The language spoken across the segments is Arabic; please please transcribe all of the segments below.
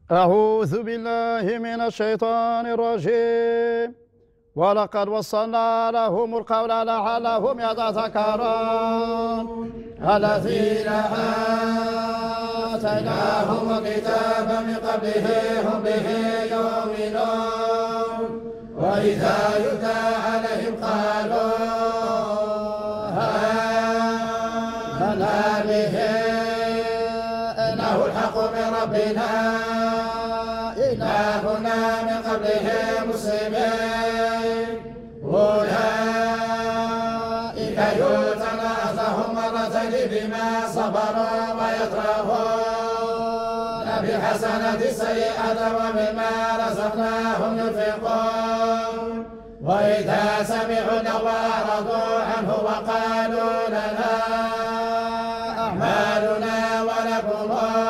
أعوذ بالله من الشيطان الرجيم. ولقد وصلنا لهم القول لعلهم يتذكرون. الذين آتيناهم الكتاب من قبله هم به يؤمنون وإذا يتلى عليهم قالوا آمنا به إنه الحق من ربنا إنا كنا من قبله مسلمين. أولئك يؤتون أجرهم مرتين بما صبروا ويدرؤون بالحسنة السيئة ومما رزقناهم ينفقون. وإذا سمعوا اللغو أعرضوا عنه وقالوا لنا أعمالنا ولكم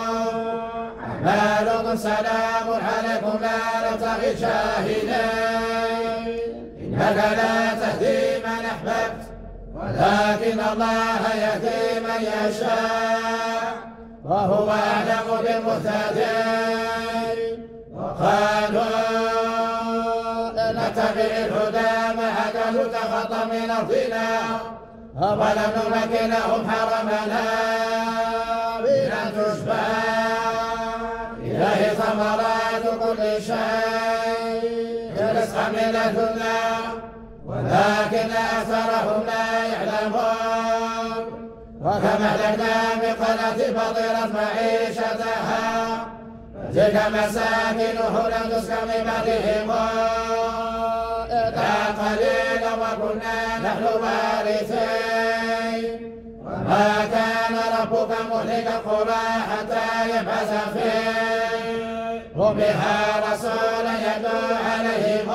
أعمالكم سلام عليكم لا نبتغي الجاهلين. إنك لا تهدي من أحببت ولكن الله يهدي من يشاء وهو أعلم بالمهتدين. وقالوا نتبع الهدى معك نتخطى من أرضنا أولم نمكن لهم حرمنا من أن تشبع إليه ثمرات كل شيء رزقا من لدنا ولكن أكثرهم لا يعلمون. وكما أهلكنا من قرية بطرت معيشتها فتلك مساكنه لم تسكن من بعدهم إلا قليلا وكنا نحن وارثين. وما كان ربك مهلك القرى حتى يبعث في أمها رسولا يتلو عليهم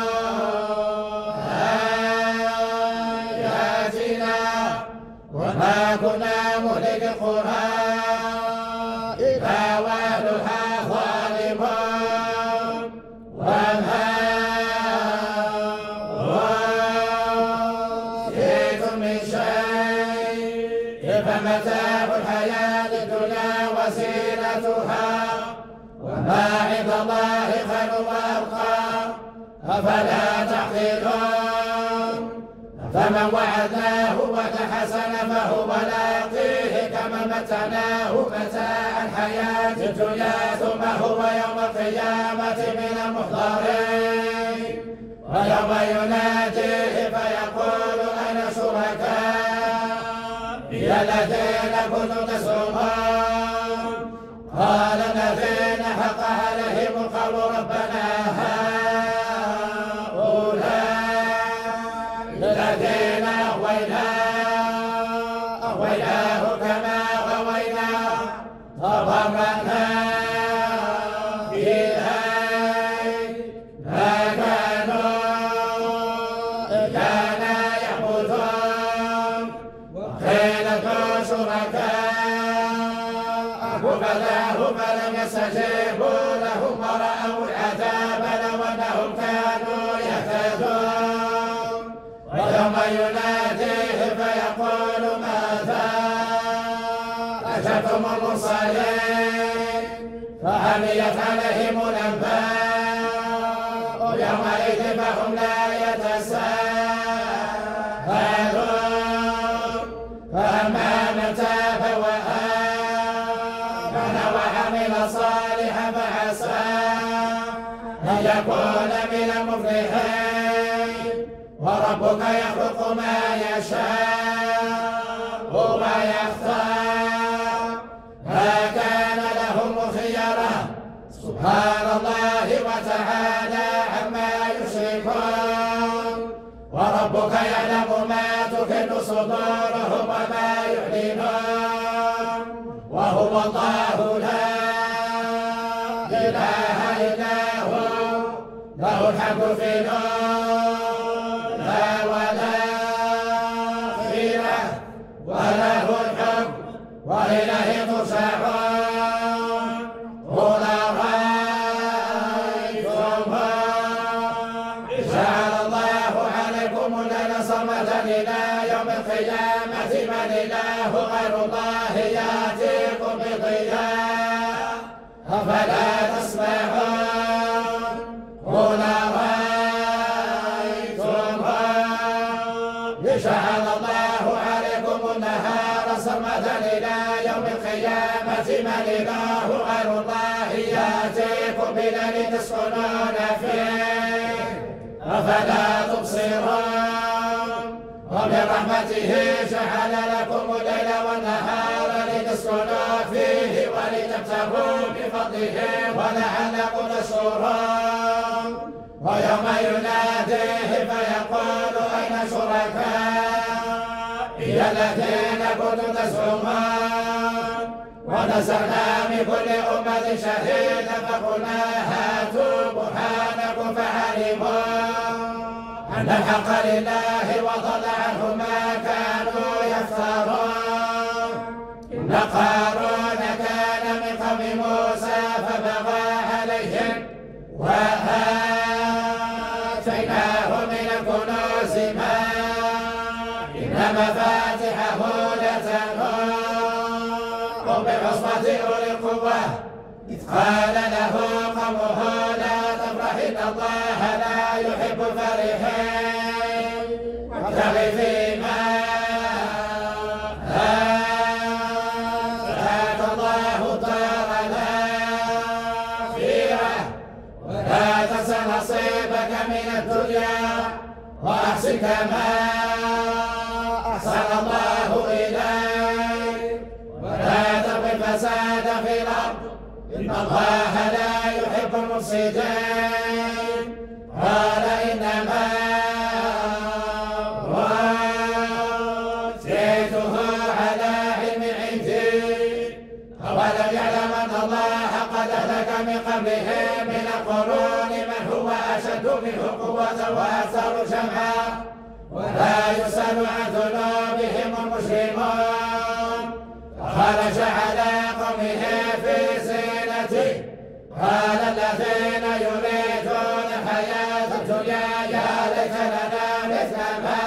آياتنا وما كنا مهلك القرى إذا وأهلها ظالمون. وما أوتيتم من شيء فمتاع الحياة الدنيا وزينتها وما عند الله خير وأبقى أفلا تعقلون. فمن وعدناه وتحسن فهو لاقيه كمن متعناه متاع الحياة الدنيا ثم هو يوم القيامة من المحضرين. ويوم يناديه فيقول أين شركائي الذين كنتم تزعمون قال الذين حق عليهم القول ربنا الذين أغويناه كما غوينا تبرأنا إليك ما كانوا إيانا يعبدون. وقيل ادعوا شركاءكم فدعوا فلم يستجيبوا لهم ورأوا العذاب لو أنهم كانوا يهتدون. ويوم يناديه فيقول ماذا أجبتم المرسلين فعميت عليهم الأنباء يومئذ فهم لا يتساءلون. فأما من تاب وآمن وعمل صالحا فعسى أن يكون من المفلحين. وربك يخلق ما يشاء ويختار ما كان لهم الخيرة سبحان الله وتعالى عما يشركون. وربك يعلم ما تكن صدورهم وما يعلنون وهو الله لا إله إلا هو له الحمد في وله الحكم وإليه ترجعون. قل أرأيتم جعل الله عليكم الليل سرمدا إلى يوم القيامة من إله غير الله يأتيكم بضياء أفلا تسمعون. الليل لتسكنون فيه أفلا تبصرون ومن رحمته جعل لكم الليل والنهار لتسكنوا فيه ولتبتغوا بفضله ولعلكم تشكرون ويوم يناديه فيقول أين شركائي الذين كنتم تزعمون ونزعنا من كل أمة شهيدا فقلنا هاتوا برهانكم فعلموا أن الحق لله وضل عنهم ما كانوا يفترون إن قارون كان من قوم موسى فبغى عليهم وآتيناه من الكنوز ما إن مفاتحه لتنوء بالعصبة أولي القوة إذ قال له قومه لا تفرح إن الله لا يحب الفرحين وابتغ فيما آتاك الله الدار الآخرة ولا تنس نصيبك من الدنيا وأحسن كما أحسن الله إليك ولا تبغ الفساد في الأرض إن الله لا يحب المفسدين قال إنما أوتيته على علم عندي أولم يعلم أن الله قد أهلك من قبله من القرون من هو أشد منه قوة وأكثر جمعا ولا يسأل عن ذنوبهم المجرمون فخرج على قومه في زينته قال الذين يريدون الحياة الدنيا يا ليت لنا مثل ما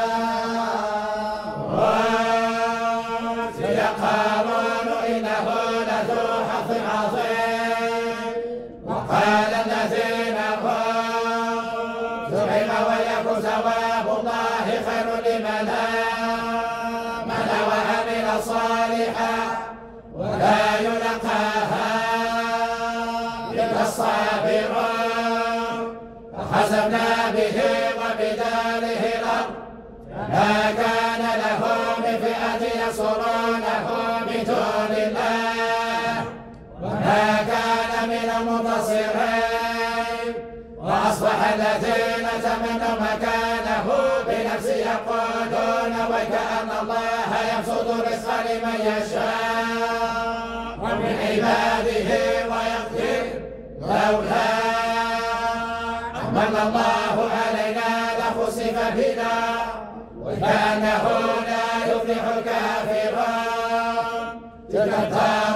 أوتي قارون إنه لذو حظ عظيم وقال الذين أوتوا العلم ويكن ثواب الله خير لمن آمن وعمل صالحا ولا يلقاها إلا الصابرون فخسفنا به وبداره الأرض فما كان له من فئة ينصرونه من دون الله وما كان من المنتصرين وأصبح الذين تمنوا مكانه بنفس يقولون وكأن الله يبسط الرزق لمن يشاء ومن عباده ويقدر لولا أمن الله علينا لخسف بنا وكأنه لا يفلح الكافرون تلك الدار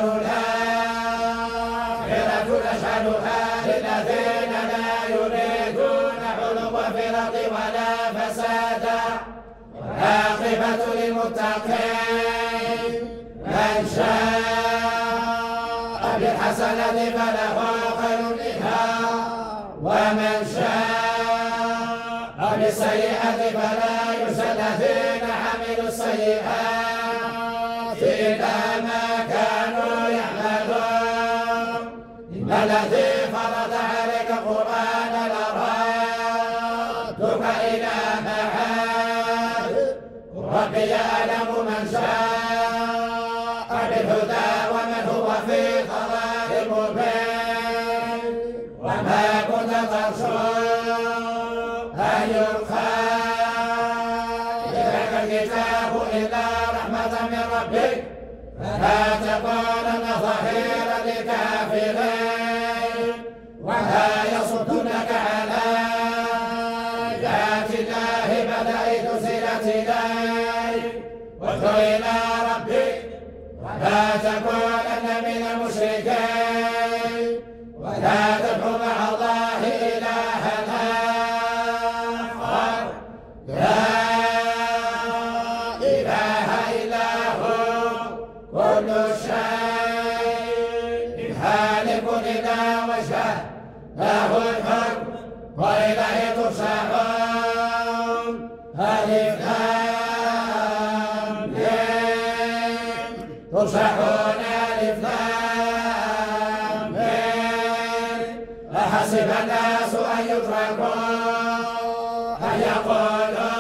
الآخرة نجعلها للذين لا يريدون علوا في الأرض ولا فسادا والعاقبة للمتقين من شاء بالحسنة فله خير منها ومن شاء بالسيئة فلا يجزى الذين عملوا السيئات إلا ما كانوا يعملون إن الذي فرض عليك القرآن لرادك إلى معاد ربي يعلم من شاء بالهدى ومن هو في ضلال مبين وما كنت ترجو أن يلقى إليك الكتاب إلا رحمة من ربك فلا تكونن ظهيرا للكافرين ولا يصدنك عن آيات الله بدأ تنزلت إليك وادع إلى ربك ولا تكونن من المشركين ولا تدع مع الله إلها آخر لا إله إلا هو كل شيء هالك إلا وجهه له الحكم وإليه ترجعون ألف لام ميم ترجعون ألف لام ميم أحسب الناس أن يتركوا أن يقولوا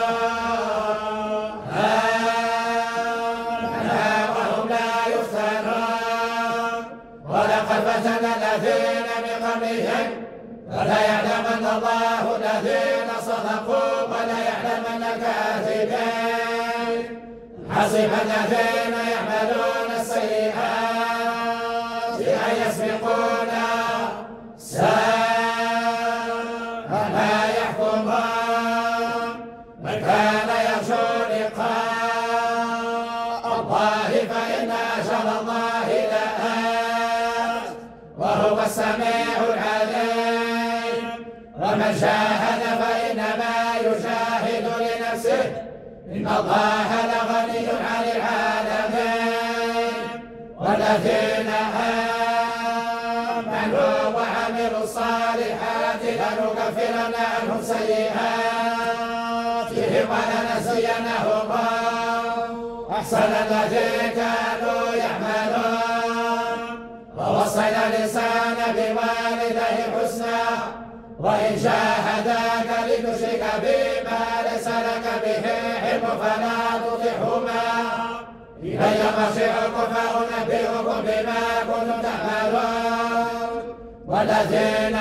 آمنا وهم لا يفتنون ولقد فتنا الذين من قبلهم وليعلمن الله الذين صدقوا وليعلمن الكاذبين حسب الذين يعملون السيئات أن يسبقونا ساء ما يحكمون من كان يرجو لقاء الله فإن أجل الله لآت وهو السميع العليم ومن جاهد فإنما يجاهد لنفسه إن الله لغني عن العالمين والذين آمنوا وعملوا الصالحات لنكفرن عنهم سيئاتهم ولنجزينهم أحسن الذي كانوا يعملون ووصينا الإنسان بوالديه حسنا وإن جاهداك لتشرك بما ليس لك به علم فلا تطعهما إلي مرجعكم فأنبئكم بما كنتم تعملون والذين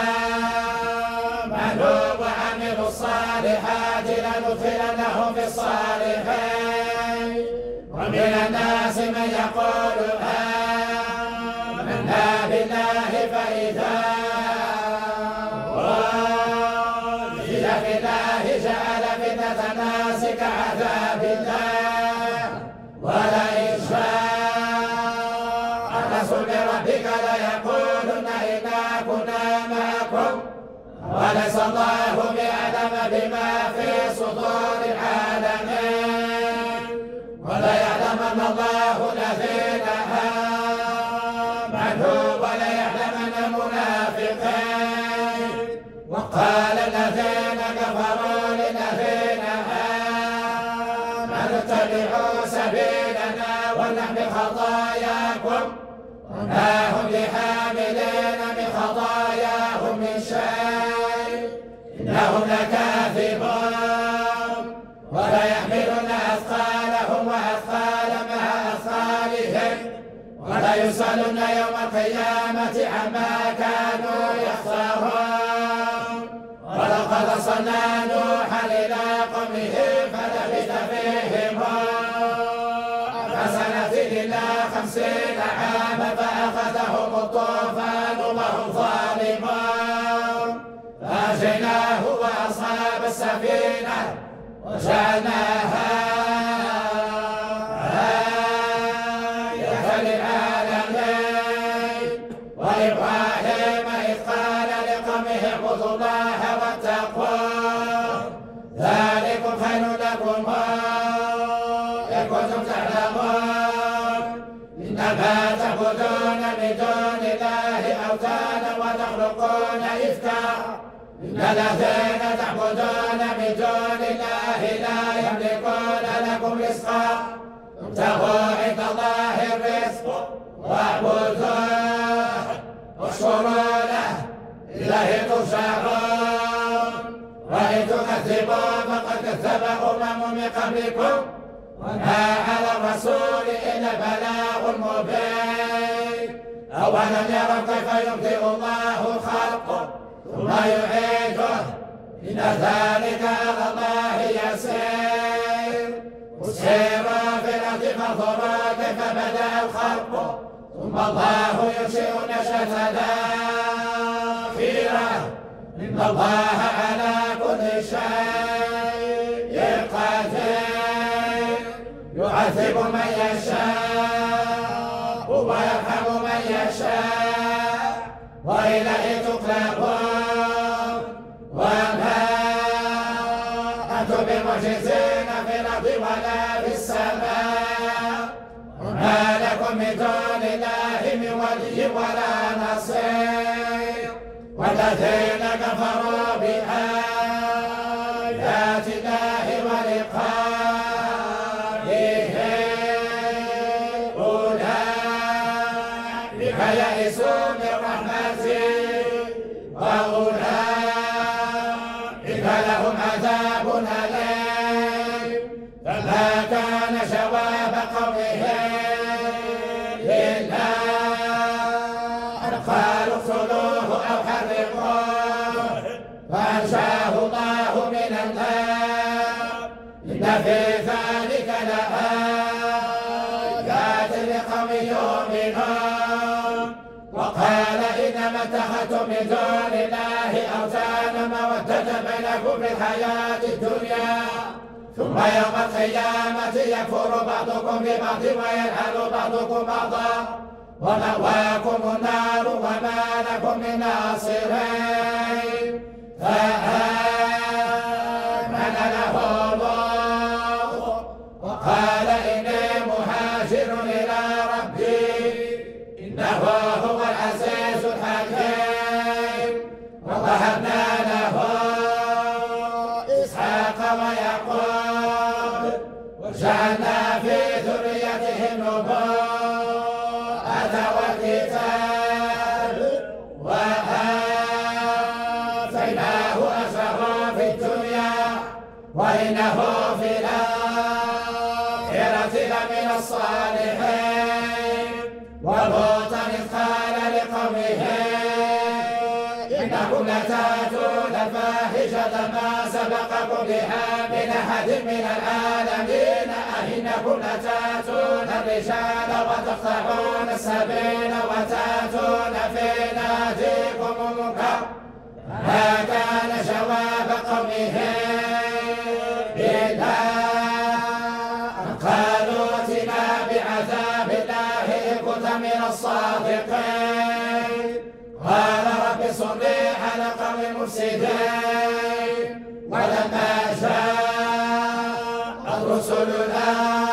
آمنوا وعملوا الصالحات لندخلنهم في الصالحين ومن الناس من يقول آمنا بالله فإذا جعل فتنة الناس كعذاب الله ولئن شاء الرسول بربك ليقولن إنا كنا معكم وليس الله بأعلم بما في صدور العالمين وليعلمن الله الذين آمنوا وليعلمن المنافقين وقال الذين كفروا للذين آمنوا اتبعوا سبيلنا ولنحمل خطاياكم وما هم بحاملين من خطاياهم من شيء إنهم لكاذبون وليحملن أثقالهم وأثقالا مع أثقالهم وليسألن يوم القيامة عما كانوا يفترون ولقد أرسلنا نوحا إلى قومه فلبث فيهم ألف سنة إلا 50 عاما فأخذهم الطوفان وهم ظالمون فأنجيناه وأصحاب السفينة وجعلناها آية للعالمين وإبراهيم إذ قال لقومه اعبدوا الله واتقوه ذلكم خير لكم إن كنتم تعلمون إنما تعبدون من دون الله أوثانا وتخلقون إفكا إن الذين تعبدون من دون الله لا يملكون لكم رزقا ابتغوا عند الله الرزق واعبدوه واشكروا له إليه ترجعون وإن تكذبوا فقد كذب أمم من قبلكم وما على الرسول إلا البلاغ المبين أولم يروا كيف يبدئ الله الخلق ثم يعيده إن ذلك على الله يسير قل سيروا في الأرض فانظروا كيف بدأ الخلق ثم الله ينشئ النشأة الآخرة إن الله على كل شيء قدير يعذب من يشاء ويرحم من يشاء وإليه تقلبون وما أنتم بمعجزين في الأرض ولا في السماء وما لكم من دون الله من ولي ولا نصير والذين كفروا بآيات الله ولقائه أولئك يئسوا من رحمته وأولئك لهم عذاب أليم. فما كان جواب قومه إلا أن قالوا اقتلوه أو حرقوه فأنجاه الله من النار. إن في ذلك لآيات لقوم يؤمنون. وقال إنما اتخذتم من دون الله أوثانا مودة بينكم في الحياة الدنيا ثم يوم القيامة يكفر بعضكم ببعض ويلعن بعضكم بعضا ومأواكم النار وما لكم من ناصرين. فآمن له الله وقال إني مهاجر إلى ربي إنه هو العزيز الحكيم. ووهبنا له إسحاق ويعقوب وجعلنا في ذريته النبوءة والكتاب وآتيناه أجره في الدنيا وإنه في الآخرة لمن الصالحين. ولوطا إذ قال لقومه إنكم لتأتون الفاحشة ما سبقكم بها من أحد من العالمين أئنكم لتأتون الرجال وتقطعون السبيل وتأتون في ناديكم المنكر. ما كان جواب قومه إلا أن قالوا ائتنا بعذاب الله إن كنت من الصادقين. قال رب انصرني على قوم المفسدين. ولما جاءت رسلنا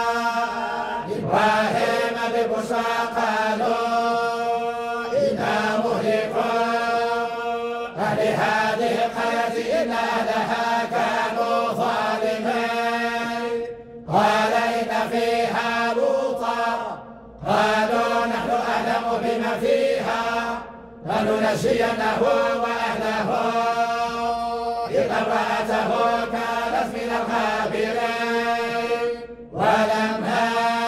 إبراهيم بالبشرى قالوا إنا مهلكو أهل هذه القرية إن أهلها كانوا ظالمين. قال إن فيها لوطا قالوا نحن أعلم بما فيها فلنجينه وأهله إلا امرأته كانت من الغابرين. ولما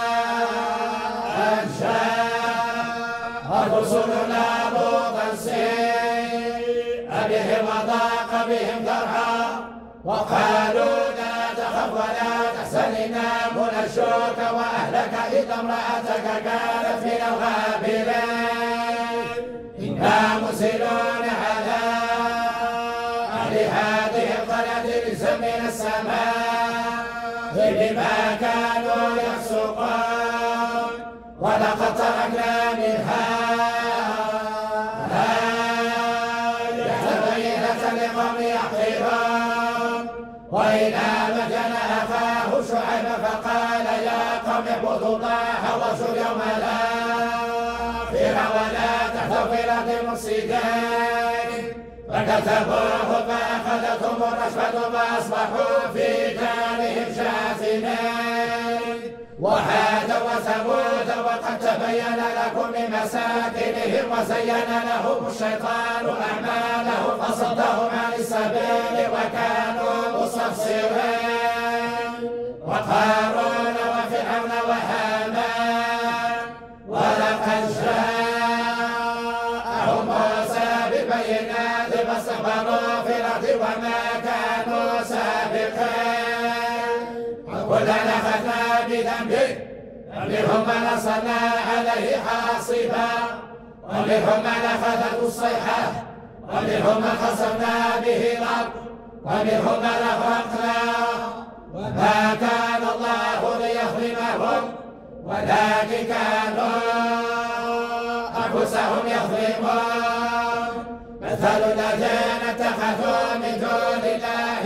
أن جاء رسلنا لوطا سيء بهم وضاق بهم ذرعا وقالوا لا تخف ولا تحزن إنا منجوك وأهلك إلا امرأتك كانت من الغابرين. إنا مرسلون على أهل هذه القرية رجزا من السماء بما كانوا يفسقون. ولقد تركنا منها آية بينة لقوم يعقلون. وإلى مدين أخاه شعيب فقال يا قوم اعبدوا الله واخشوا اليوم الآخر ولا تحتوا في الأرض مفسدين. فكذبوه فأخذتهم الرجفة فأصبحوا في دارهم جاثمين. وعاد وثمود وقد تبين لكم من مساكنهم وزين لهم الشيطان أعمالهم فصدهم عن السبيل وكانوا مستبصرين. وقارون وفرعون وهامان ولقد جاءهم موسى بالبينات فاستكبروا في الأرض وما كانوا سابقين. وكلا أخذنا بذنبه ومنهم من أرسلنا عليه حاصبا ومنهم من أخذته الصيحة ومنهم من خسفنا به الأرض ومنهم من أغرقنا. وما كان الله ليظلمهم ولكن كانوا أنفسهم يظلمون. مثل الذين اتخذوا من دون الله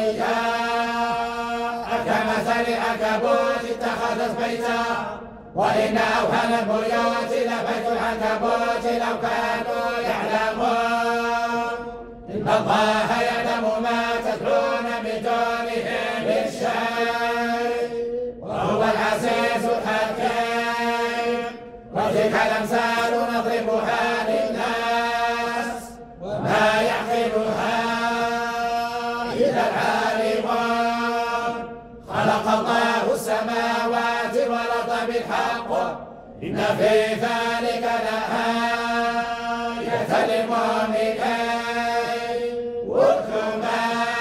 أولياء كمثل عنكبوت اتخذت بيتا وإن أوهن البيوت لبيت العنكبوت لو كانوا يعلمون. إن الله يعلم ما تدعون من دونه من شيء وهو العزيز الحكيم. وتلك الأمثال نضربها للناس وما إن في ذلك لآية للمؤمنين واتل ما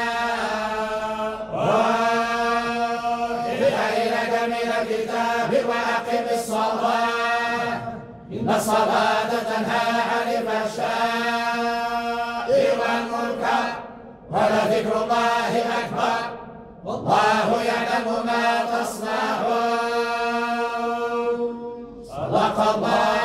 أوحي إليك من الكتاب وأقم الصلاة إن الصلاة تنهى عن الفحشاء والمنكر ولذكر الله أكبر والله يعلم ما تصنعون صدق الله